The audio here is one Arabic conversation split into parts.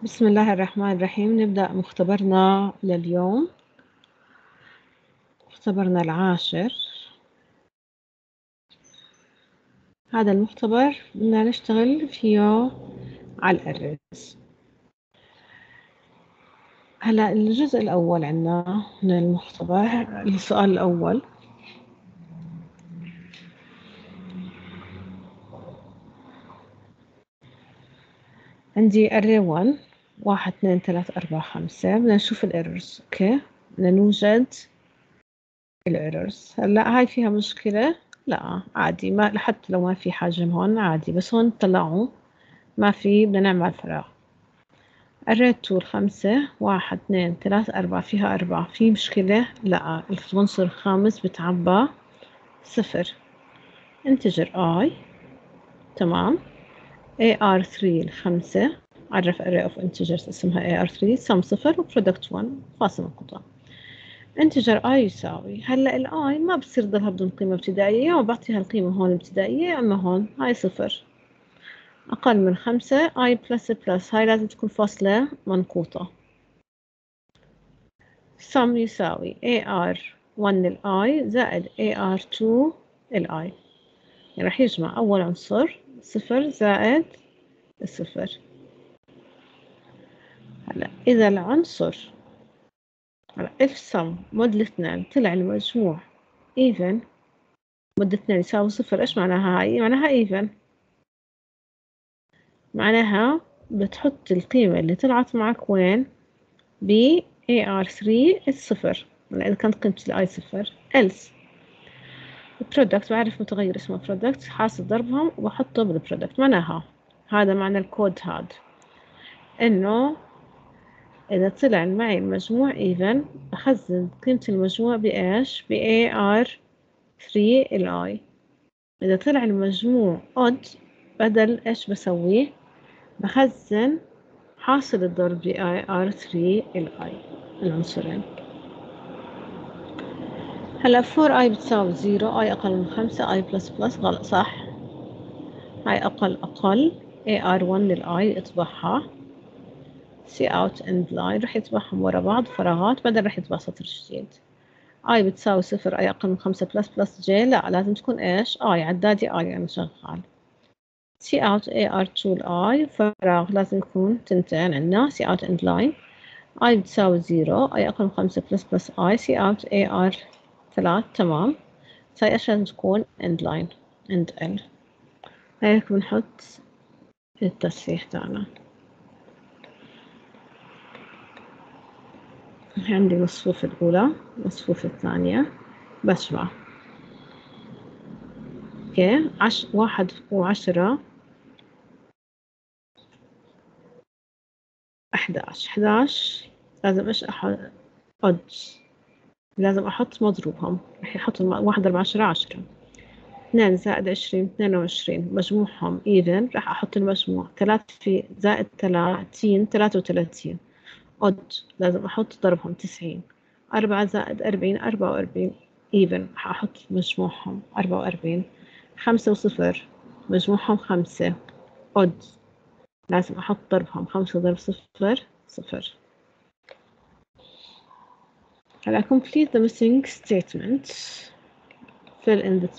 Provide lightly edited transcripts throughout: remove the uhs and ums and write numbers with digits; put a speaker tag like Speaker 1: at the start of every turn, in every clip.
Speaker 1: بسم الله الرحمن الرحيم. نبدأ مختبرنا لليوم، مختبرنا العاشر. هذا المختبر بدنا نشتغل فيه على الأرز. هلا الجزء الأول عندنا من المختبر، السؤال الأول: عندي array 1 1 2 3 4 5. بدنا نشوف الإيرورز. أوكي، بدنا نوجد الإيرورز. هلا هاي فيها مشكلة؟ لا عادي، ما حتى لو ما في حجم هون عادي، بس هون طلعوا ما في، بدنا نعمل فراغ. array طول 5 1 2 3 4 فيها 4، في مشكلة؟ لا، العنصر الخامس بتعبى 0. انتجر I، تمام. AR3 الخمسة، عرف array of integers اسمها AR3، sum 0 و product 1 فاصل انقطاع. انتجر I يساوي، هلا ال I ما بصير ضلها بدون قيمة ابتدائية، يا بعطيها القيمة هون ابتدائية، أما هون هاي 0 أقل من 5. I plus هاي لازم تكون فاصلة منقوطة. sum يساوي AR1 للI زائد AR2 للI، يعني راح يجمع أول عنصر 0 زائد 0. هلا إذا العنصر، هلا if sum مود الاثنين طلع المجموع even، مود الاثنين يساوي 0، إيش معناها هاي؟ معناها even، معناها بتحط القيمة اللي طلعت معك وين؟ ب AR3 الصفر، إذا كانت قيمة الI 0. else البرودكت، بعرف متغير اسمه برودكت، حاصل ضربهم وبحطه بالبرودكت. معناها هذا معنى الكود، هذا انه اذا طلع معي المجموع even بخزن قيمة المجموع بايش؟ ب AR3 الI. اذا طلع المجموع odd بدل ايش بسويه؟ بخزن حاصل الضرب ب AR3 الI العنصرين. هلا 4i بتساوي 0، i أقل من 5، i plus غلط، صح. هاي أقل AR1 للI اطبعها see out end line، رح يطبعهم ورا بعض فراغات، بعدين رح يطبع سطر جديد. I بتساوي 0، i أقل من 5 plus j، لا لازم تكون إيش؟ i عدادي i يعني شغال. see out AR2 لI فراغ، لازم يكون تنتين عندنا see out end line. i بتساوي 0، i أقل من 5 plus i see out AR3، تمام. هاي إيش لازم تكون end line end L. هيك بنحط التصحيح تاعنا. عندي المصفوفة الأولى، المصفوفة الثانية، بشبع. اوكي، 1 و10 11. لازم ايش احط؟ odds، لازم احط مضروبهم، رح يحط 1 ضرب 10 10. 2 زائد 20 22، مجموعهم even، رح احط المجموع 3 في زائد 30 33. odd لازم احط ضربهم 90. 4 زائد 40 44 even، رح احط مجموعهم 44. 5 وصفر مجموعهم 5 odd، لازم احط ضربهم 5 ضرب 0 0. هلا complete the missing statement، fill in the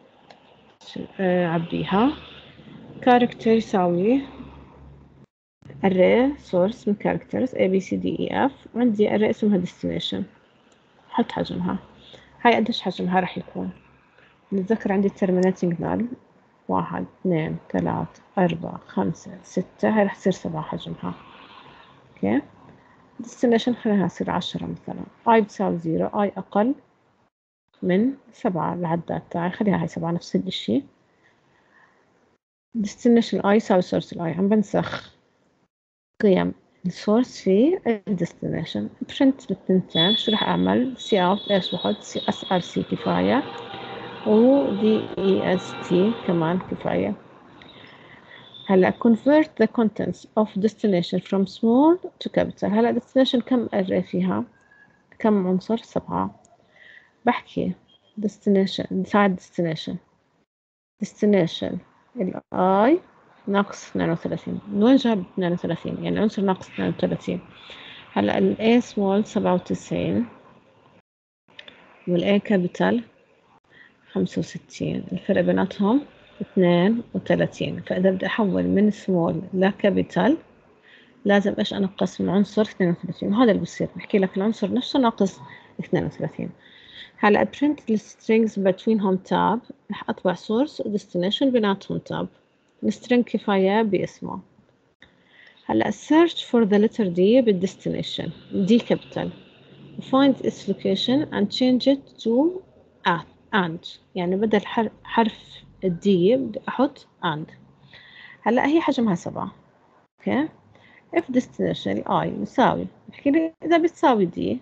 Speaker 1: عبيها. character يساوي array source من characters A B C D E F، وعندي array اسمها destination، حط حجمها. هاي قديش حجمها راح يكون؟ نتذكر عندي terminating null 1 2 3 4 5 6، هاي راح تصير 7 حجمها. اوكي، destination خليها تصير 10 مثلا. I بتساوي 0، I أقل من 7، العداد تاعي خليها هاي 7 نفس الشي. destination I يساوي source I، عم بنسخ قيم السورس في الديستنيشن. print بالتنتين، شو راح أعمل؟ cout إيش بحط؟ src كفاية، و dest كمان كفاية. هلا convert the contents of destination from small to capital. هلا destination كم array فيها؟ كم عنصر؟ 7. بحكي destination ساعد destination ال I ناقص 32. من وين جاب 32؟ يعني العنصر ناقص 32. هلا ال A small 97 وال A capital 65. الفرق بيناتهم 32. فإذا بدي أحول من small لكابيتال لازم إيش أنقص من عنصر 32. وهذا اللي بصير، بحكي لك العنصر نفسه ناقص 32. هلا print the strings بتوينهم تاب، رح أطبع source و destination بيناتهم تاب. السترينج كفاية باسمه. هلا search for the letter D بالdestination D capital. find its location and change it to and. يعني بدل حرف الدي بدي أحط and. هلا هي حجمها 7. اوكي. if destination I يساوي، بحكي لي إذا بتساوي دي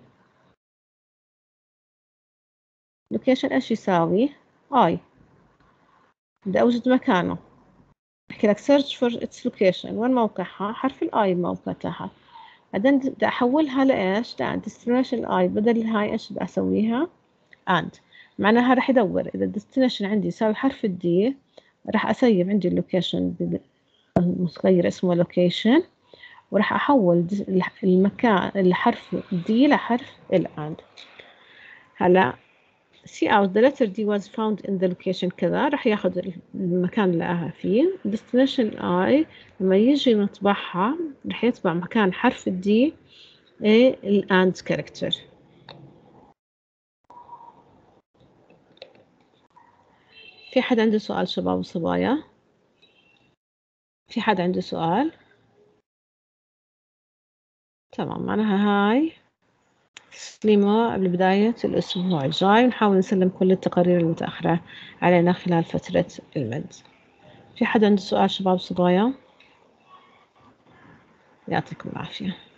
Speaker 1: location إيش يساوي I، بدي أوجد مكانه. بحكي لك search for its location، وين موقعها؟ حرف الآي موقع تحت. بعدين بدي أحولها لإيش؟ destination I، بدل هاي إيش بدي أسويها and. معناها راح يدور إذا destination عندي يساوي حرف الدي، راح أسيب عندي اللوكيشن متغير اسمه location، وراح أحول المكان الحرف دي لحرف and. هلا see out the letter D was found in the location كذا، راح ياخذ المكان اللي لقاها فيه. destination I لما يجي نطبعها راح يطبع مكان حرف الدي ال and character. في حد عنده سؤال شباب وصبايا؟ في حد عنده سؤال؟ تمام، معناها هاي تسليمه قبل بداية الأسبوع الجاي، ونحاول نسلم كل التقارير المتأخرة علينا خلال فترة المد. في حد عنده سؤال شباب وصبايا؟ يعطيكم العافية.